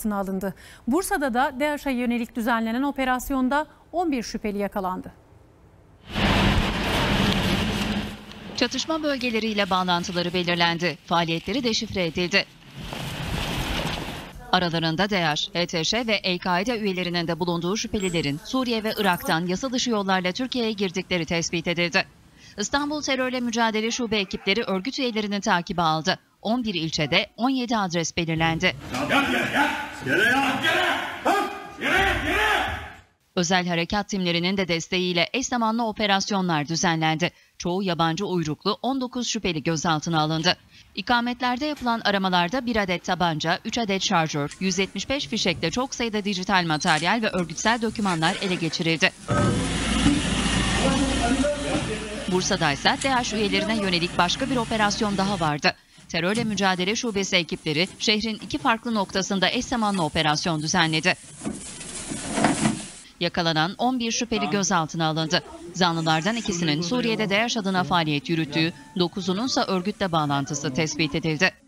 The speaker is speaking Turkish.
gözaltına alındı. Bursa'da da DAEŞ'e yönelik düzenlenen operasyonda 11 şüpheli yakalandı. Çatışma bölgeleriyle bağlantıları belirlendi. Faaliyetleri deşifre edildi. Aralarında DAEŞ, HTŞ ve El-Kaide üyelerinin de bulunduğu şüphelilerin Suriye ve Irak'tan yasa dışı yollarla Türkiye'ye girdikleri tespit edildi. İstanbul Terörle Mücadele Şube ekipleri örgüt üyelerini takibe aldı. 11 ilçede 17 adres belirlendi. Özel harekat timlerinin de desteğiyle eş zamanlı operasyonlar düzenlendi. Çoğu yabancı uyruklu 19 şüpheli gözaltına alındı. İkametlerde yapılan aramalarda 1 adet tabanca, 3 adet şarjör, 175 fişekle çok sayıda dijital materyal ve örgütsel dokümanlar ele geçirildi. Bursa'da ise DAEŞ üyelerine yönelik başka bir operasyon daha vardı. Terörle Mücadele Şubesi ekipleri şehrin 2 farklı noktasında eş zamanlı operasyon düzenledi. Yakalanan 11 şüpheli gözaltına alındı. Zanlılardan ikisinin Suriye'de DAEŞ adına faaliyet yürüttüğü, 9'unun ise örgütle bağlantısı tespit edildi.